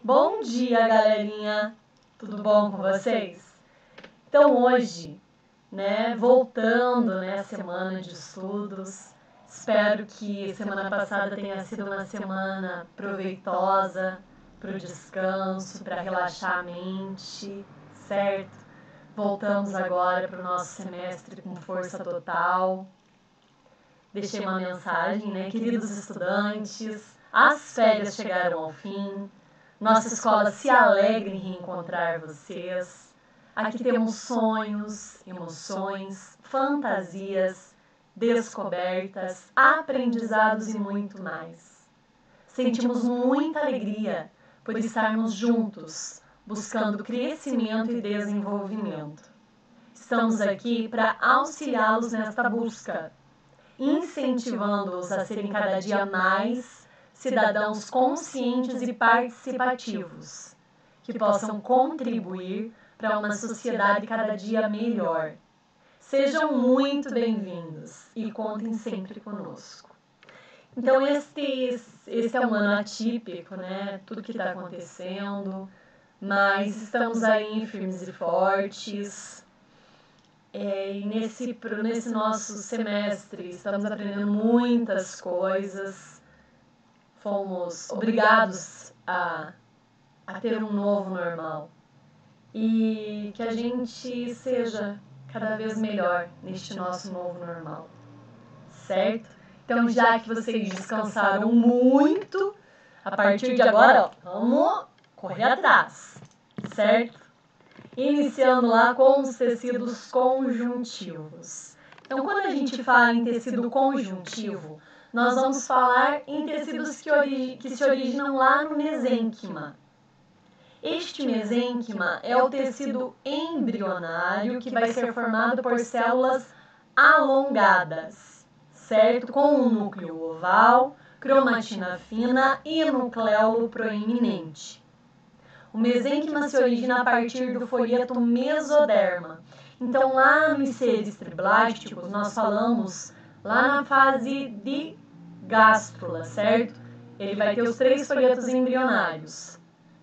Bom dia, galerinha! Tudo bom com vocês? Então hoje, voltando a semana de estudos, espero que a semana passada tenha sido uma semana proveitosa para o descanso, para relaxar a mente, certo? Voltamos agora para o nosso semestre com força total. Deixei uma mensagem, queridos estudantes, as férias chegaram ao fim, nossa escola se alegra em reencontrar vocês. Aqui temos sonhos, emoções, fantasias, descobertas, aprendizados e muito mais. Sentimos muita alegria por estarmos juntos, buscando crescimento e desenvolvimento. Estamos aqui para auxiliá-los nesta busca, incentivando-os a serem cada dia mais cidadãos conscientes e participativos, que possam contribuir para uma sociedade cada dia melhor. Sejam muito bem-vindos e contem sempre conosco. Então, este é um ano atípico, tudo que está acontecendo, mas estamos aí firmes e fortes. E nesse nosso semestre estamos aprendendo muitas coisas, fomos obrigados a ter um novo normal e que a gente seja cada vez melhor neste nosso novo normal, certo? Então, já que vocês descansaram muito, a partir de agora, vamos correr atrás, certo? Iniciando lá com os tecidos conjuntivos. Então, quando a gente fala em tecido conjuntivo, nós vamos falar em tecidos que se originam lá no mesênquima. Este mesênquima é o tecido embrionário que vai ser formado por células alongadas, certo? Com um núcleo oval, cromatina fina e nucleolo proeminente. O mesênquima se origina a partir do folheto mesoderma. Então, lá nos seres triblásticos, nós falamos lá na fase de gástrula, certo? Ele vai ter os 3 folhetos embrionários.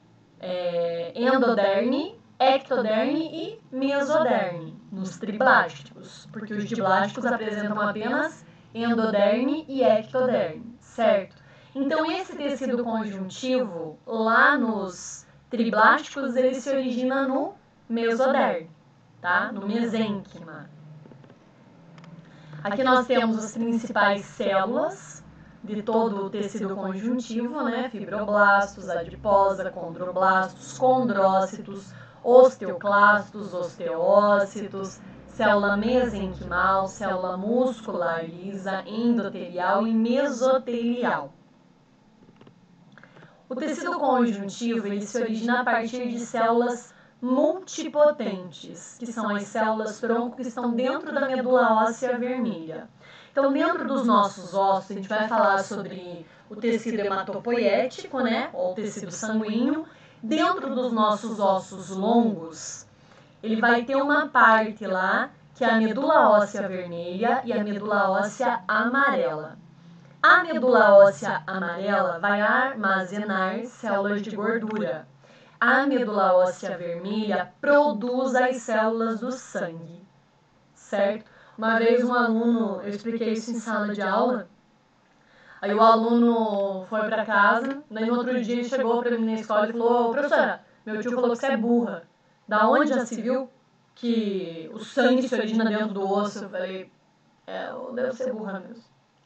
Endoderme, ectoderme e mesoderme, nos triblásticos, porque os diblásticos apresentam apenas endoderme e ectoderme, certo? Então, esse tecido conjuntivo, lá nos triblásticos, ele se origina no mesoderme, tá? No mesênquima. Aqui nós temos as principais células de todo o tecido conjuntivo, fibroblastos, adiposa, condroblastos, condrócitos, osteoclastos, osteócitos, célula mesenquimal, célula muscular lisa, endotelial e mesotelial. O tecido conjuntivo ele se origina a partir de células multipotentes, que são as células tronco que estão dentro da medula óssea vermelha. Então, dentro dos nossos ossos, a gente vai falar sobre o tecido hematopoético, ou tecido sanguíneo. Dentro dos nossos ossos longos, ele vai ter uma parte lá, que é a medula óssea vermelha e a medula óssea amarela. A medula óssea amarela vai armazenar células de gordura. A medula óssea vermelha produz as células do sangue, certo? Uma vez um aluno, eu expliquei isso em sala de aula, aí o aluno foi para casa, daí no outro dia ele chegou para mim na escola e falou: professora, meu tio falou que você é burra. Da onde já se viu que o sangue se origina dentro do osso? Eu falei: eu devo ser burra mesmo.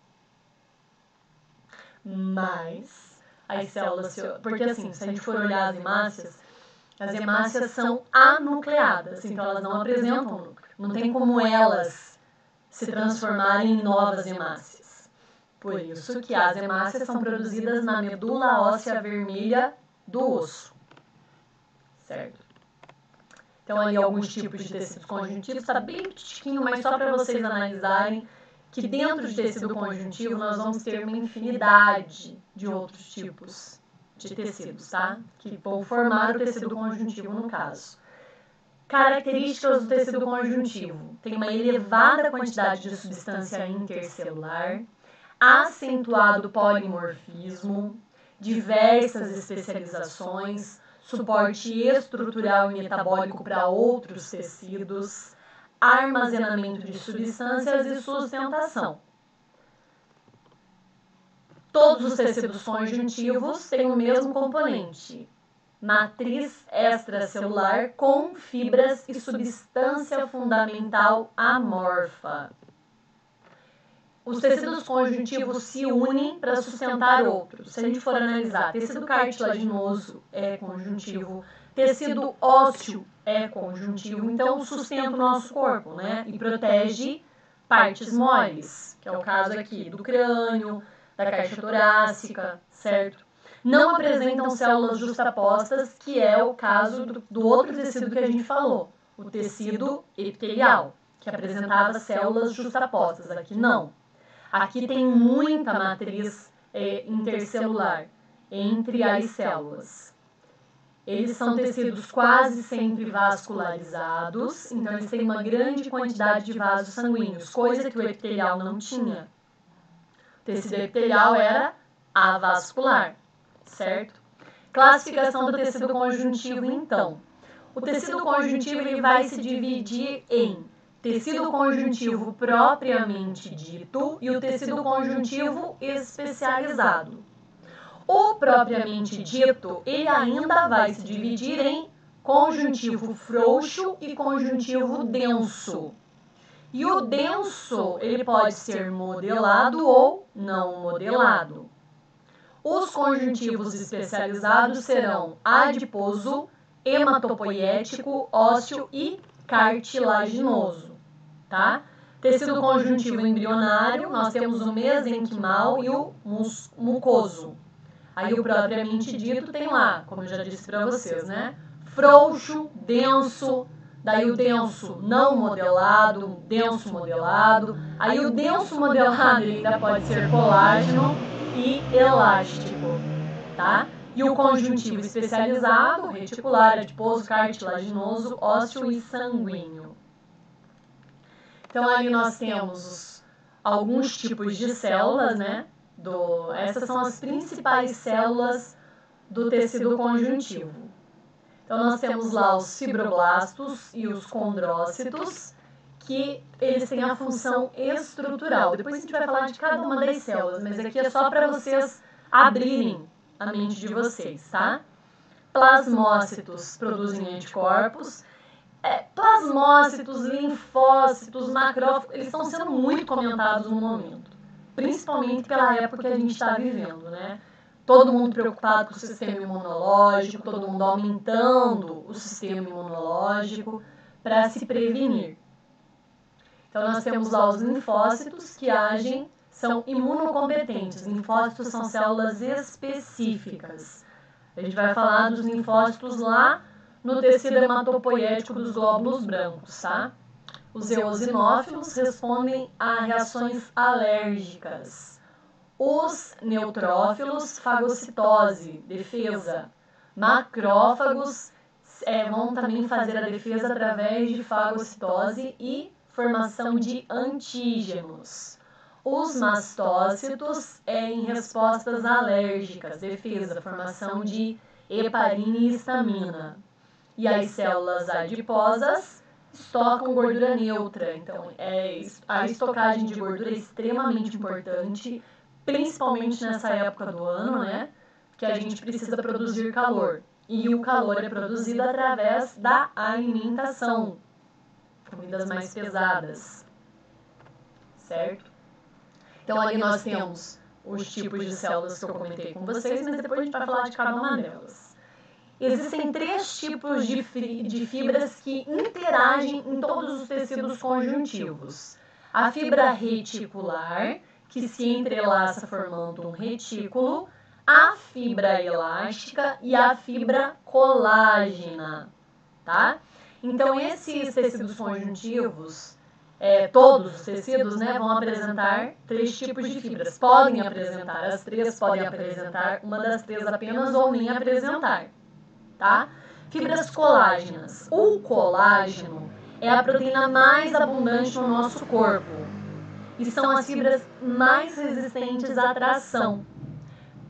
Mas as células, porque assim, se a gente for olhar as hemácias são anucleadas, então elas não apresentam núcleo. Não tem como elas se transformarem em novas hemácias. Por isso que as hemácias são produzidas na medula óssea vermelha do osso, certo? Então ali alguns tipos de tecidos conjuntivos, está bem pequenininho, mas só para vocês analisarem que dentro de tecido conjuntivo nós vamos ter uma infinidade de outros tipos de tecidos, tá? Que vão formar o tecido conjuntivo no caso. Características do tecido conjuntivo. Tem uma elevada quantidade de substância intercelular, acentuado polimorfismo, diversas especializações, suporte estrutural e metabólico para outros tecidos, armazenamento de substâncias e sustentação. Todos os tecidos conjuntivos têm o mesmo componente, matriz extracelular com fibras e substância fundamental amorfa. Os tecidos conjuntivos se unem para sustentar outros. Se a gente for analisar, tecido cartilaginoso é conjuntivo, tecido ósseo é conjuntivo, então sustenta o nosso corpo, né? E protege partes moles, que é o caso aqui do crânio, da caixa torácica, certo? Não apresentam células justapostas, que é o caso do outro tecido que a gente falou, o tecido epitelial, que apresentava células justapostas. Aqui não. Aqui tem muita matriz intercelular entre as células. Eles são tecidos quase sempre vascularizados, então eles têm uma grande quantidade de vasos sanguíneos, coisa que o epitelial não tinha. O tecido epitelial era avascular, certo? Classificação do tecido conjuntivo, então. O tecido conjuntivo ele vai se dividir em tecido conjuntivo propriamente dito e o tecido conjuntivo especializado. O propriamente dito, ele ainda vai se dividir em conjuntivo frouxo e conjuntivo denso. E o denso, ele pode ser modelado ou não modelado. Os conjuntivos especializados serão adiposo, hematopoiético, ósseo e cartilaginoso, tá? Tecido conjuntivo embrionário, nós temos o mesenquimal e o mucoso. Aí o propriamente dito tem lá, como eu já disse para vocês, né? Frouxo, denso, daí o denso não modelado, denso modelado. Aí o denso modelado ele ainda pode ser colágeno e elástico, tá? E o conjuntivo especializado, reticular, adiposo, cartilaginoso, ósseo e sanguíneo. Então ali nós temos alguns tipos de células, né? Essas são as principais células do tecido conjuntivo. Então, nós temos lá os fibroblastos e os condrócitos, que eles têm a função estrutural. Depois a gente vai falar de cada uma das células, mas aqui é só para vocês abrirem a mente de vocês, tá? Plasmócitos produzem anticorpos. Plasmócitos, linfócitos, macrófagos, eles estão sendo muito comentados no momento, principalmente pela época que a gente está vivendo, né? Todo mundo preocupado com o sistema imunológico, todo mundo aumentando o sistema imunológico para se prevenir. Então, nós temos lá os linfócitos que agem, são imunocompetentes. Linfócitos são células específicas. A gente vai falar dos linfócitos lá no tecido hematopoiético dos glóbulos brancos, tá? Os eosinófilos respondem a reações alérgicas. Os neutrófilos, fagocitose, defesa. Macrófagos vão também fazer a defesa através de fagocitose e formação de antígenos. Os mastócitos em respostas alérgicas, defesa, formação de heparina e histamina. E as células adiposas estocam gordura neutra. Então, a estocagem de gordura é extremamente importante, principalmente nessa época do ano, né? Que a gente precisa produzir calor. E o calor é produzido através da alimentação. Comidas mais pesadas. Certo? Então, ali nós temos os tipos de células que eu comentei com vocês, mas depois a gente vai falar de cada uma delas. Existem 3 tipos de fibras que interagem em todos os tecidos conjuntivos. A fibra reticular, que se entrelaça formando um retículo, a fibra elástica e a fibra colágena, tá? Então, esses tecidos conjuntivos, todos os tecidos, né, vão apresentar 3 tipos de fibras. Podem apresentar as 3, podem apresentar uma das 3 apenas ou nem apresentar, tá? Fibras colágenas. O colágeno é a proteína mais abundante no nosso corpo e são as fibras mais resistentes à tração.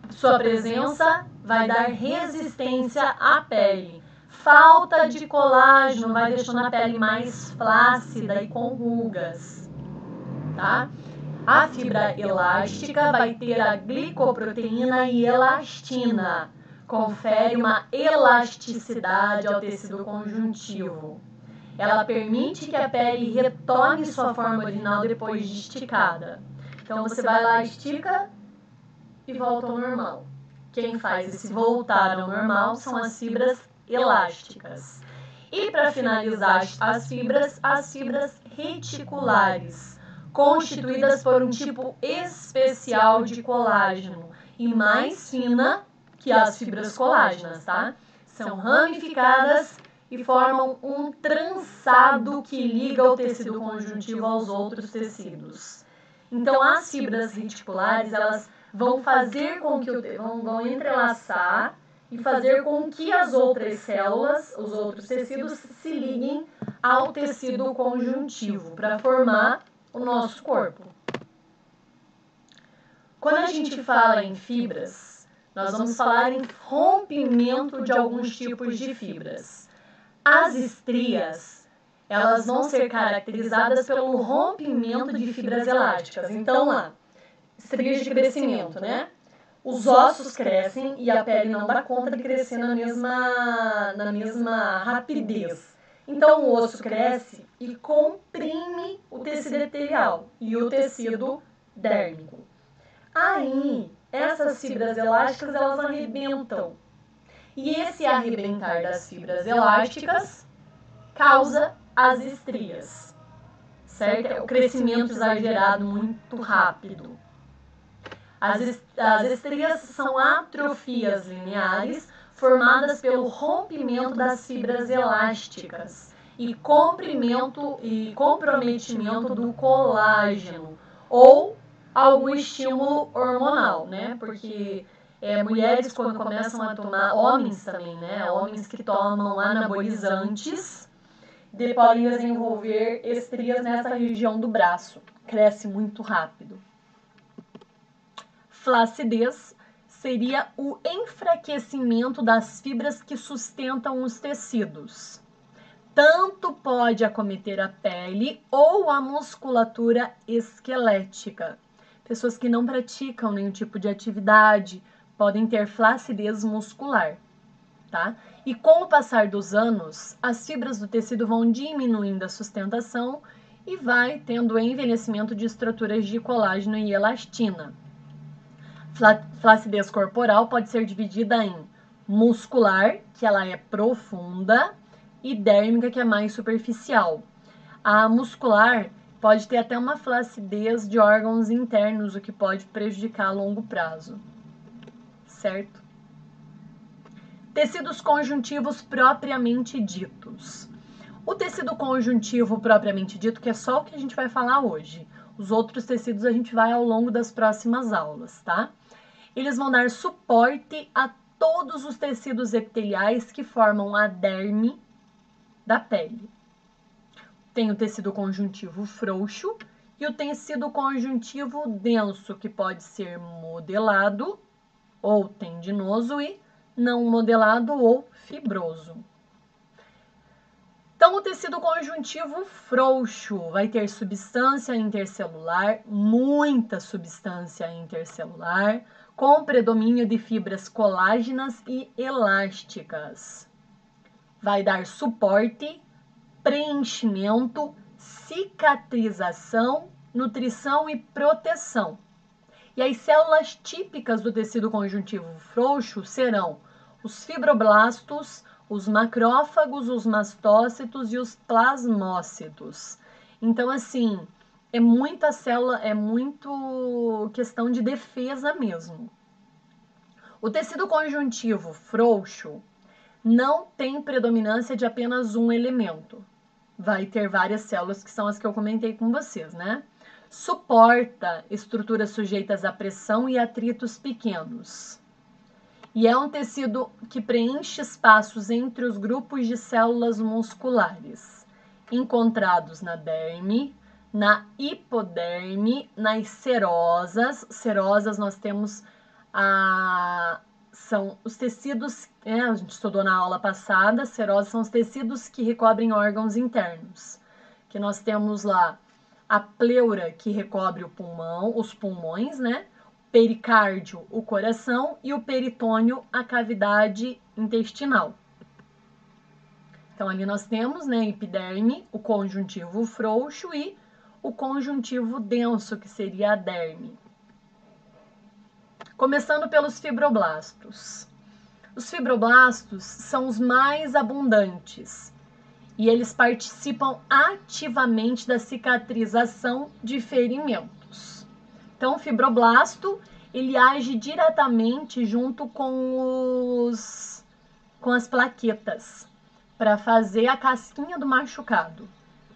Sua presença vai dar resistência à pele. Falta de colágeno vai deixando a pele mais flácida e com rugas, tá? A fibra elástica vai ter a glicoproteína e elastina. Confere uma elasticidade ao tecido conjuntivo. Ela permite que a pele retome sua forma original depois de esticada. Então, você vai lá, estica e volta ao normal. Quem faz esse voltar ao normal são as fibras elásticas. E para finalizar as fibras reticulares, constituídas por um tipo especial de colágeno e mais fina que as fibras colágenas, tá? São ramificadas e formam um trançado que liga o tecido conjuntivo aos outros tecidos. Então, as fibras reticulares, elas vão fazer com que vão entrelaçar e fazer com que as outras células, os outros tecidos, se liguem ao tecido conjuntivo para formar o nosso corpo. Quando a gente fala em fibras, nós vamos falar em rompimento de alguns tipos de fibras. As estrias, elas vão ser caracterizadas pelo rompimento de fibras elásticas. Então, lá, estrias de crescimento, né? Os ossos crescem e a pele não dá conta de crescer na mesma rapidez. Então, o osso cresce e comprime o tecido epitelial e o tecido dérmico. Aí, essas fibras elásticas, elas arrebentam. E esse arrebentar das fibras elásticas causa as estrias, certo? É o crescimento exagerado muito rápido. As estrias são atrofias lineares formadas pelo rompimento das fibras elásticas e comprometimento do colágeno ou algum estímulo hormonal, né? Porque mulheres, quando começam a tomar, homens também, né? Homens que tomam anabolizantes podem desenvolver estrias nessa região do braço. Cresce muito rápido. Flacidez seria o enfraquecimento das fibras que sustentam os tecidos. Tanto pode acometer a pele ou a musculatura esquelética. Pessoas que não praticam nenhum tipo de atividade podem ter flacidez muscular, tá? E com o passar dos anos, as fibras do tecido vão diminuindo a sustentação e vai tendo envelhecimento de estruturas de colágeno e elastina. Flacidez corporal pode ser dividida em muscular, que ela é profunda, e dérmica, que é mais superficial. A muscular pode ter até uma flacidez de órgãos internos, o que pode prejudicar a longo prazo, certo? Tecidos conjuntivos propriamente ditos. O tecido conjuntivo propriamente dito, que é só o que a gente vai falar hoje. Os outros tecidos a gente vai ao longo das próximas aulas, tá? Eles vão dar suporte a todos os tecidos epiteliais que formam a derme da pele. Tem o tecido conjuntivo frouxo e o tecido conjuntivo denso, que pode ser modelado ou tendinoso e não modelado ou fibroso. Então, o tecido conjuntivo frouxo vai ter substância intercelular, muita substância intercelular, com predomínio de fibras colágenas e elásticas. Vai dar suporte, preenchimento, cicatrização, nutrição e proteção. E as células típicas do tecido conjuntivo frouxo serão os fibroblastos, os macrófagos, os mastócitos e os plasmócitos. Então, assim, é muita célula, é muito questão de defesa mesmo. O tecido conjuntivo frouxo não tem predominância de apenas um elemento. Vai ter várias células, que são as que eu comentei com vocês, né? Suporta estruturas sujeitas à pressão e atritos pequenos. E é um tecido que preenche espaços entre os grupos de células musculares, encontrados na derme, na hipoderme, nas serosas. Serosas nós temos São os tecidos, a gente estudou na aula passada, serose são os tecidos que recobrem órgãos internos. Que nós temos lá a pleura, que recobre o pulmão, os pulmões, né? Pericárdio, o coração, e o peritônio, a cavidade intestinal. Então, ali nós temos, né, epiderme, o conjuntivo frouxo e o conjuntivo denso, que seria a derme. Começando pelos fibroblastos. Os fibroblastos são os mais abundantes e eles participam ativamente da cicatrização de ferimentos. Então, o fibroblasto, ele age diretamente junto com as plaquetas para fazer a casquinha do machucado.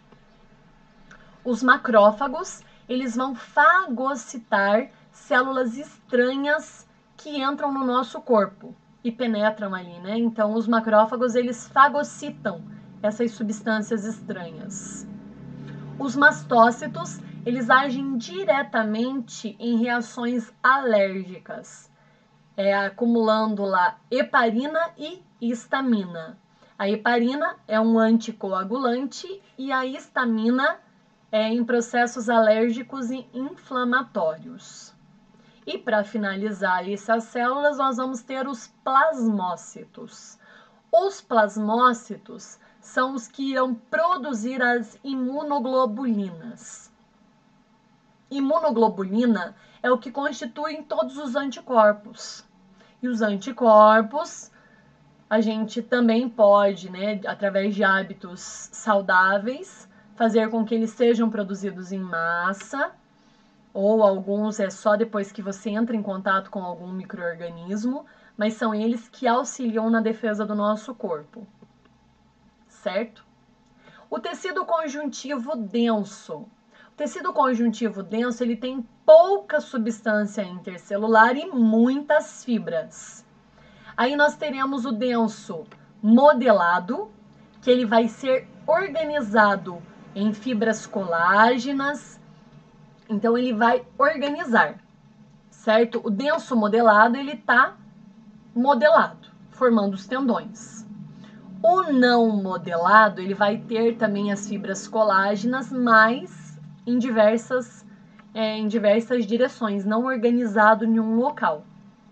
Os macrófagos, eles vão fagocitar células estranhas que entram no nosso corpo e penetram ali, né? Então, os macrófagos, eles fagocitam essas substâncias estranhas. Os mastócitos, eles agem diretamente em reações alérgicas, acumulando lá heparina e histamina. A heparina é um anticoagulante e a histamina em processos alérgicos e inflamatórios. E para finalizar essas células, nós vamos ter os plasmócitos. Os plasmócitos são os que irão produzir as imunoglobulinas. Imunoglobulina é o que constitui todos os anticorpos. E os anticorpos, a gente também pode, né, através de hábitos saudáveis, fazer com que eles sejam produzidos em massa, ou alguns é só depois que você entra em contato com algum micro-organismo, mas são eles que auxiliam na defesa do nosso corpo, certo? O tecido conjuntivo denso. O tecido conjuntivo denso, ele tem pouca substância intercelular e muitas fibras. Aí nós teremos o denso modelado, que ele vai ser organizado em fibras colágenas. Então, ele vai organizar, certo? O denso modelado, ele tá modelado, formando os tendões. O não modelado, ele vai ter também as fibras colágenas, mas em diversas direções, não organizado em um local.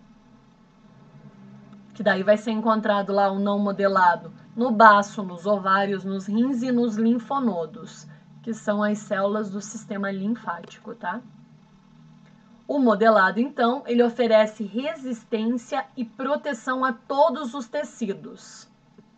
Que daí vai ser encontrado lá o não modelado no baço, nos ovários, nos rins e nos linfonodos, que são as células do sistema linfático, tá? O modelado, então, ele oferece resistência e proteção a todos os tecidos.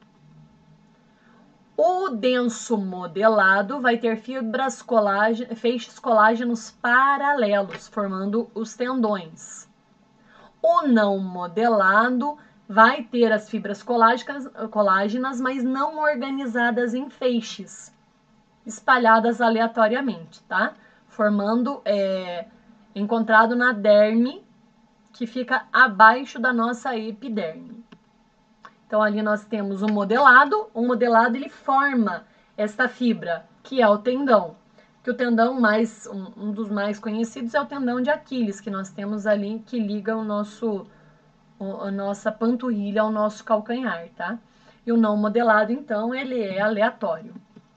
O denso modelado vai ter feixes colágenos paralelos, formando os tendões. O não modelado vai ter as fibras colágenas, mas não organizadas em feixes, espalhadas aleatoriamente, tá? Formando, encontrado na derme, que fica abaixo da nossa epiderme. Então, ali nós temos o modelado. O modelado, ele forma esta fibra, que é o tendão. Que o tendão um dos mais conhecidos é o tendão de Aquiles, que nós temos ali, que liga a nossa panturrilha ao nosso calcanhar, tá? E o não modelado, então, ele é aleatório.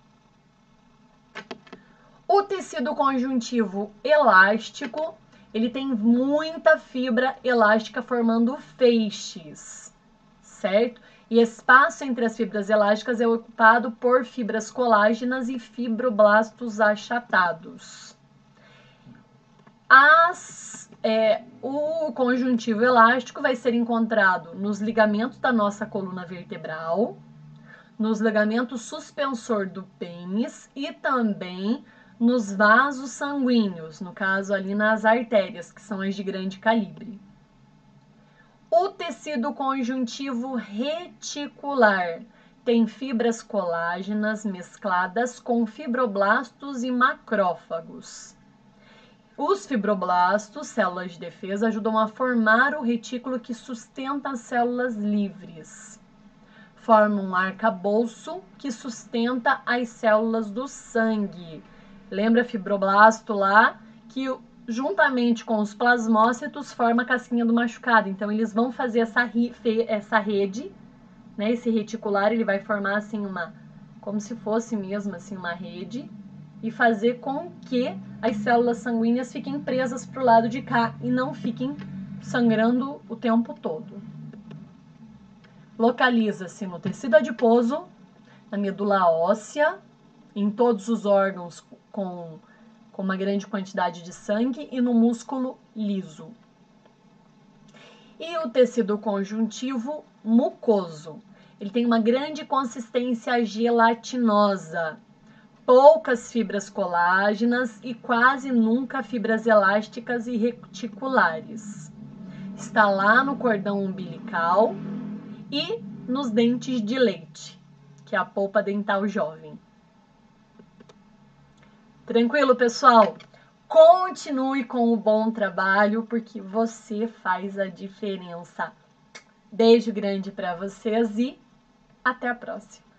O tecido conjuntivo elástico, ele tem muita fibra elástica formando feixes, certo? E espaço entre as fibras elásticas é ocupado por fibras colágenas e fibroblastos achatados. O conjuntivo elástico vai ser encontrado nos ligamentos da nossa coluna vertebral, nos ligamentos suspensor do pênis e também nos vasos sanguíneos, no caso ali nas artérias, que são as de grande calibre. O tecido conjuntivo reticular tem fibras colágenas mescladas com fibroblastos e macrófagos. Os fibroblastos, células de defesa, ajudam a formar o retículo que sustenta as células livres. Forma um arcabouço que sustenta as células do sangue. Lembra fibroblasto lá que juntamente com os plasmócitos, forma a casquinha do machucado. Então, eles vão fazer essa rede, né? Esse reticular, ele vai formar assim como se fosse mesmo assim uma rede e fazer com que as células sanguíneas fiquem presas para o lado de cá e não fiquem sangrando o tempo todo. Localiza-se no tecido adiposo, na medula óssea, em todos os órgãos com uma grande quantidade de sangue e no músculo liso. E o tecido conjuntivo mucoso. Ele tem uma grande consistência gelatinosa, poucas fibras colágenas e quase nunca fibras elásticas e reticulares. Está lá no cordão umbilical e nos dentes de leite, que é a polpa dental jovem. Tranquilo, pessoal? Continue com o bom trabalho, porque você faz a diferença. Beijo grande para vocês e até a próxima.